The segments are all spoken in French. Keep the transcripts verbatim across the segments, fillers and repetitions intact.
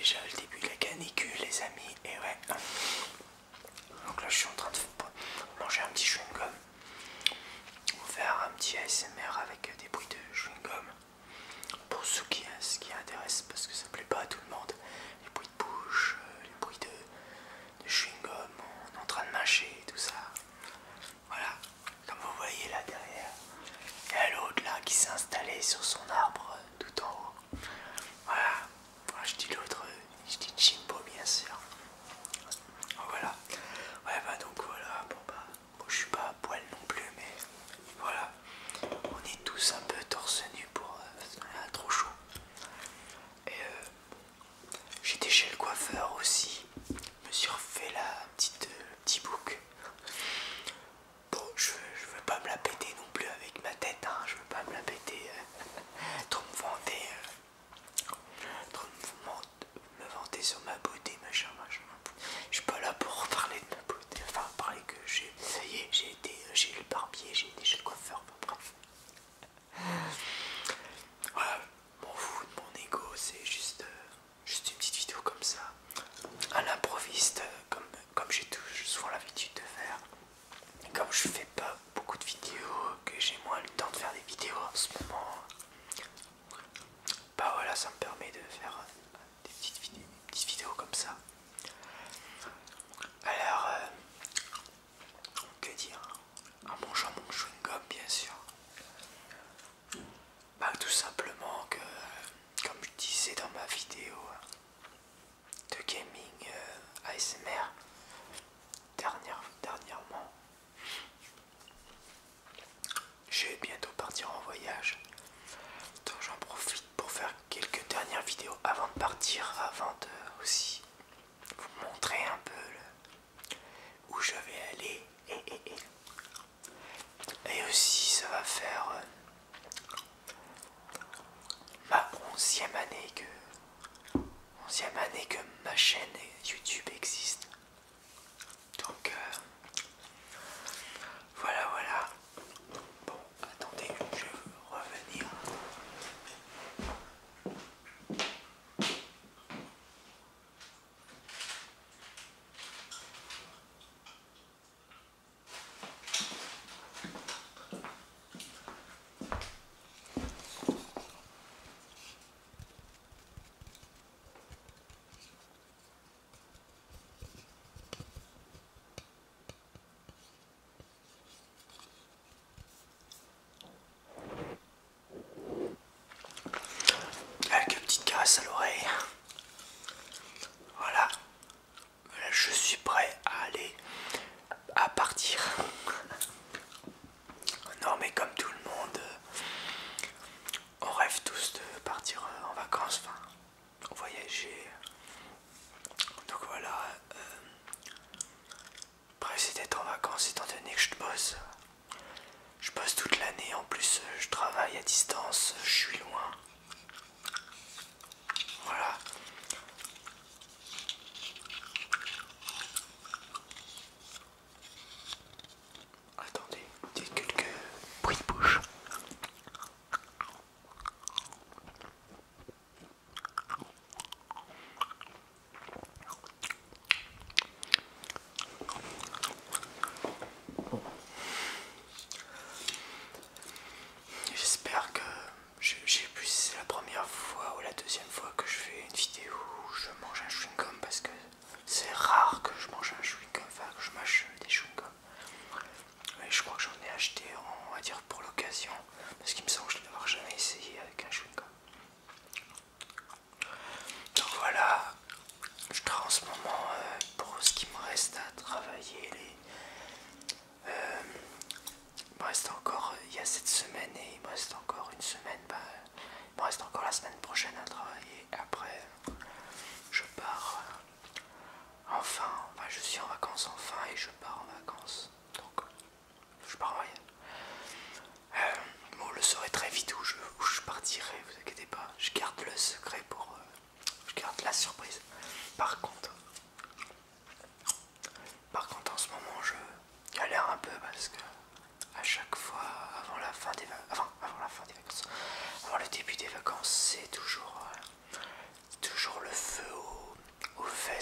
déjà le début de la canicule, les amis, et ouais. Donc là, je suis en train de manger un petit chewing-gum. Pour faire un petit A S M R avec des bruits de chewing-gum. Pour ceux qui, ce qui intéresse, parce que ça plaît pas à tout le monde. Les bruits de bouche, les bruits de, de chewing-gum, on est en train de mâcher et tout ça. Voilà, comme vous voyez là derrière. Il y a l'autre là qui s'est installé sur son arbre tout en haut. Voilà, voilà je dis l'autre, je dis Jimbo bien sûr. Voilà, ouais bah donc voilà, bon bah, bon, je suis pas à poil non plus, mais voilà, on est tous un peu torse nu pour euh, trop chaud. Et euh, j'étais chez le coiffeur aussi, je me suis refait la petite euh, petit bouc. Bon, je, je veux pas me la péter non plus avec ma tête, hein, je veux pas me la péter, euh, trop me vanter, euh, trop me, me vanter sur ma beauté, machin, machin. Je suis pas là pour parler de ma beauté, enfin parler que j'ai, ça y est, j'ai été chez le barbier, j'ai été chez le coiffeur, enfin bref. Voilà, m'en fous de mon ego, c'est juste, euh, juste une petite vidéo comme ça, à l'improviste, euh, comme, comme j'ai souvent l'habitude de faire. Et comme je fais pas beaucoup de vidéos, que j'ai moins le temps de faire des vidéos en ce moment, bah voilà, ça me permet de faire euh, des petites, vidéos, des petites vidéos comme ça. Alors, euh, que dire, en mangeant mon chewing-gum bien sûr. Bah tout simplement que, euh, comme je disais dans ma vidéo de gaming euh, A S M R dernière, dernièrement, je vais bientôt partir en voyage. Donc j'en profite pour faire quelques dernières vidéos avant de partir, avant de aussi vous montrer un peu le, où je vais aller et, et, et. Et aussi ça va faire euh, ma onzième année que onzième année que ma chaîne YouTube existe. Donc euh, voilà voilà. Bon attendez, je vais revenir. Quelques petites caresses à l'oreille. Voilà. Là, je suis prêt à aller, à partir. Non mais comme tout le monde, on rêve tous de partir en vacances, enfin, voyager. Donc voilà. Euh, après c'est d'être en vacances étant donné que je bosse. Je bosse toute l'année, en plus je travaille à distance, je suis loin. Voilà. Attendez, dites quelques bruits de bouche. J'espère que je sais plus si c'est la première fois ou la deuxième fois que je fais une vidéo où je mange un chewing-gum, parce que c'est rare que je mange un chewing-gum, enfin que je mâche des chewing-gums. Mais je crois que j'en ai acheté, on va dire, pour l'occasion, parce qu'il me semble que je ne l'ai jamais essayé avec un chewing-gum. Donc voilà, je travaille en ce moment euh, pour ce qui me reste à travailler. Les, euh, il me reste encore, il y a cette semaine et il me reste encore une semaine, bah, il me reste encore la semaine prochaine à travailler. Et après, je pars, euh, enfin, enfin, je suis en vacances enfin et je pars en vacances. Donc, je pars en voyage. Euh, bon, vous le saurez très vite où je, où je partirai, vous inquiétez pas. Je garde le secret pour... Euh, je garde la surprise. Par contre... Par contre, en ce moment, je galère un peu parce que à chaque fois, avant la fin des vacances... Enfin, avant la fin des vacances... Avant le début des vacances, c'est toujours... Euh, toujours le feu au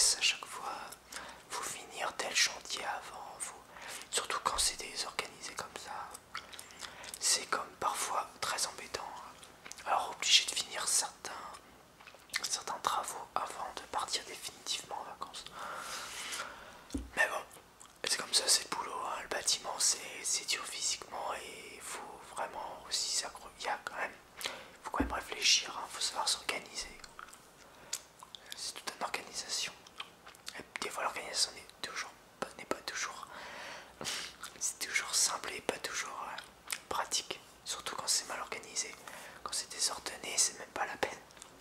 stress à chaque fois. Faut finir tel chantier avant. Faut... Surtout quand c'est désorganisé comme ça. C'est comme parfois très embêtant. Alors obligé de finir certains, certains travaux avant de partir définitivement en vacances. Mais bon, c'est comme ça, c'est le boulot. Hein. Le bâtiment, c'est dur physiquement et il faut vraiment aussi s'accrocher. Il y a quand même, faut quand même réfléchir. Il hein. faut savoir s'organiser. C'est toute une organisation. Et des fois, l'organisation n'est toujours n'est pas toujours, c'est toujours simple et pas toujours euh, pratique. Surtout quand c'est mal organisé. Quand c'est désordonné, c'est même pas la peine.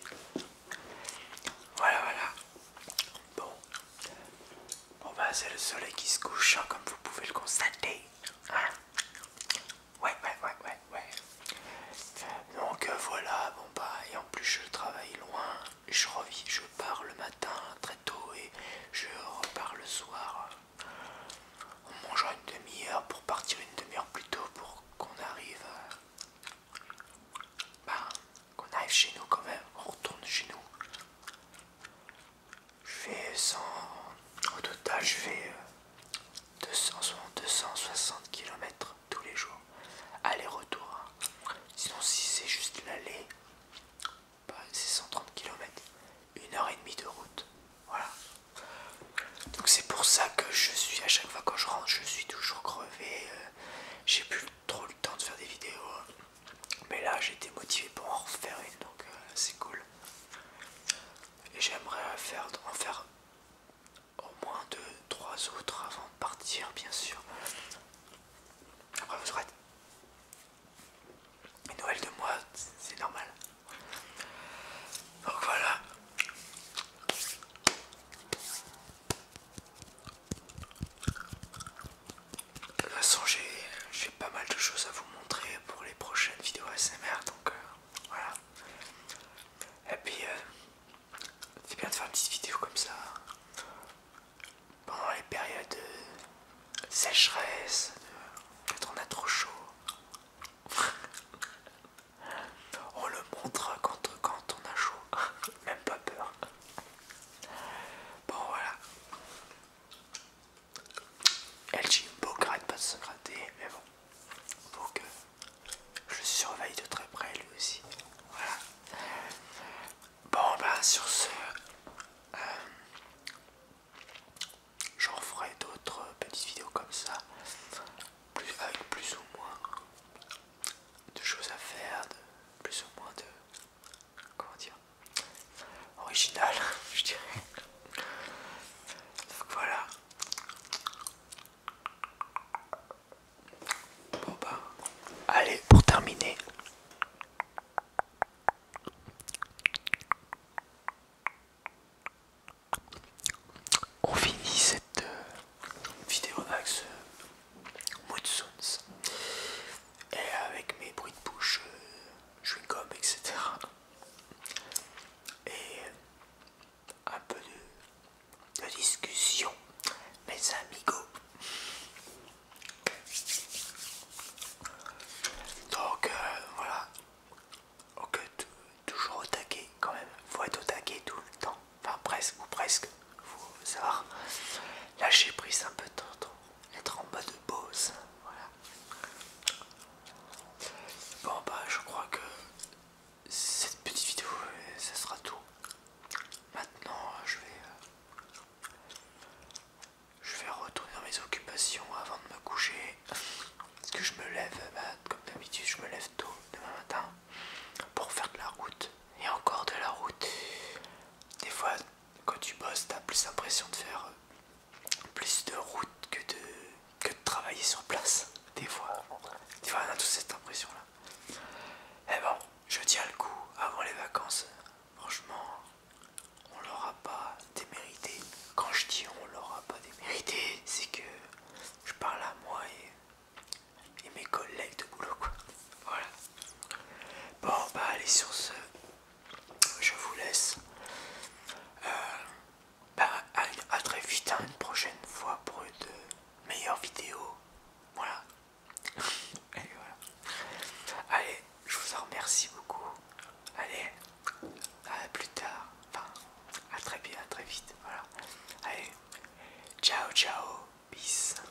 Voilà, voilà. Bon. Bon bah c'est le soleil qui se couche, hein, comme vous pouvez le constater. Hein, ouais, ouais, ouais, ouais, ouais. Donc euh, voilà, bon bah, et en plus je travaille loin. Je revis, je pars le matin très tôt et je repars le soir. On mangera une demi-heure pour partir une demi-heure plus tôt pour qu'on arrive... Euh, bah, qu'on arrive chez nous quand même, on retourne chez nous. Je fais cent, au total je fais deux cents, deux cent soixante kilomètres tous les jours, aller-retour. Hein. Sinon si c'est juste l'aller, bah, c'est cent trente kilomètres, une heure et demie de route. Voilà. Donc c'est pour ça que je suis, à chaque fois quand je rentre, je suis toujours crevé. Euh, j'ai plus trop le temps de faire des vidéos. Mais là j'étais motivé pour en refaire une, donc euh, c'est cool. Et j'aimerais faire, en faire au moins deux, trois autres avant de partir, bien sûr. Après vous aurez les Noël de moi, c'est normal. Donc voilà. De toute façon j'ai pas mal de choses à vous montrer pour les prochaines vidéos A S M R, donc euh, voilà. Et puis euh, c'est bien de faire une petite vidéo comme ça pendant les périodes de sécheresse, de... quand on a trop chaud. On le montre quand, quand on a chaud, même pas peur. Bon voilà. El Jimbo arrête pas de se gratter, mais bon, faut que je surveille de très près lui aussi. Voilà. Bon ben sur ce, euh, j'en ferai d'autres petites vidéos comme ça, plus, avec plus ou moins de choses à faire, de plus ou moins de, comment dire, original, je dirais. Donc voilà. Bon bah, allez, pour terminer, on finit cette euh, vidéo avec ce mood sounds et avec mes bruits de bouche, euh, chewing gum, et cetera. Et un peu de, de discussion, mes amigos. Donc euh, voilà, ok, toujours au taquet quand même, faut être au taquet tout le temps, enfin presque ou presque, faut savoir lâcher prise un peu de temps, être en mode pause, voilà. Bon bah je crois que cette petite vidéo, ça sera tout. Maintenant je vais, euh, je vais retourner dans mes occupations avant de me coucher. Parce que je me lève, bah, comme d'habitude, je me lève tôt demain matin pour faire de la route. Et encore de la route. Des fois, quand tu bosses, t'as plus l'impression de faire plus de route que de, que de travailler sur place. Des fois, des fois on a tous cette impression-là. Mais bon, je tiens le coup avant les vacances. Franchement, on l'aura pas démérité. Quand je dis on l'aura pas démérité, c'est que je parle à moi et, et mes collègues de boulot, quoi. Voilà. Bon, bah allez, sur ce, je vous laisse. Euh, bah, à, à très vite, hein, une prochaine fois pour de meilleures vidéos. Voilà. Et voilà. Allez, je vous en remercie beaucoup. Allez, à plus tard. Enfin, à très bien, à très vite. Voilà. Ciao ciao, peace.